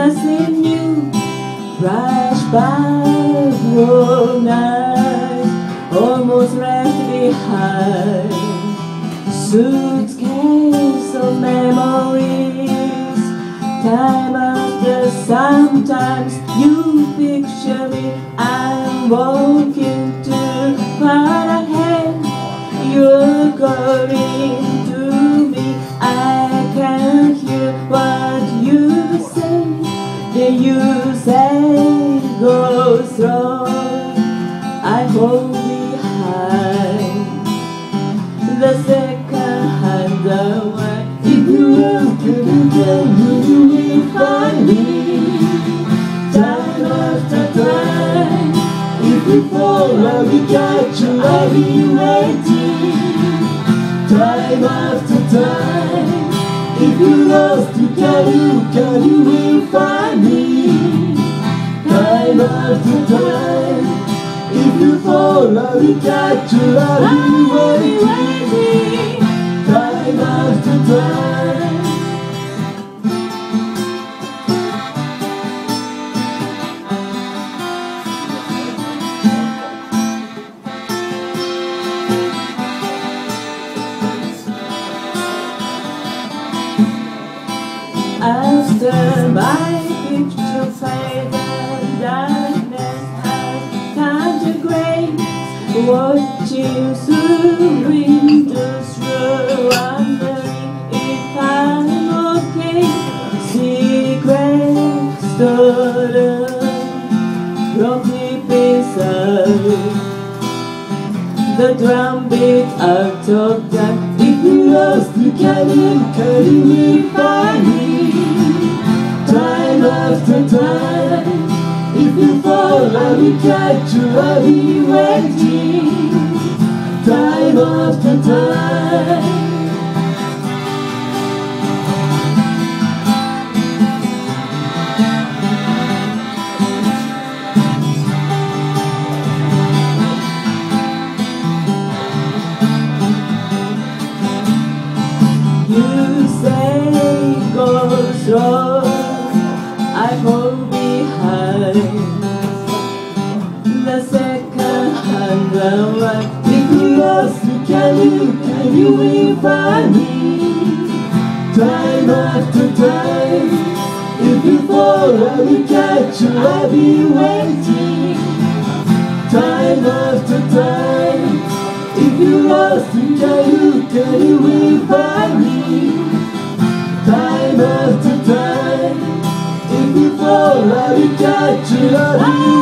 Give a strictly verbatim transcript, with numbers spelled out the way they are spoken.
nothing new. Rush by all night, almost left behind. Suitcase of memories. Time after sometimes you picture me. I'm walking too far ahead. You're calling to me. I can't hear what you say. Then you say go strong. I hold behind the second hand away. If you look at it, then you will find me. Time after time, if you fall, I will catch you. I'll be waiting. Time after time, if you lost, you can look and you will find me. Time after time, if you fall, I will catch you. I'll be waiting. Time after time. After my picture faded, darkness has turned to grey. Watching through windows, wondering if I'm okay. Secret stolen from deep inside. The drum beat out of time. If you lost, you can look and you will find me. Time after time, if you fall, I will catch you. I'll be waiting. Time after time. You say go slow, I hold behind the second hand away. If you lost, you can look and you will find me. Time after time, if you fall, I will catch you. I'll be waiting. Time after time, if you lost, you can look and you will find me. Time after time, if you fall, I will catch you.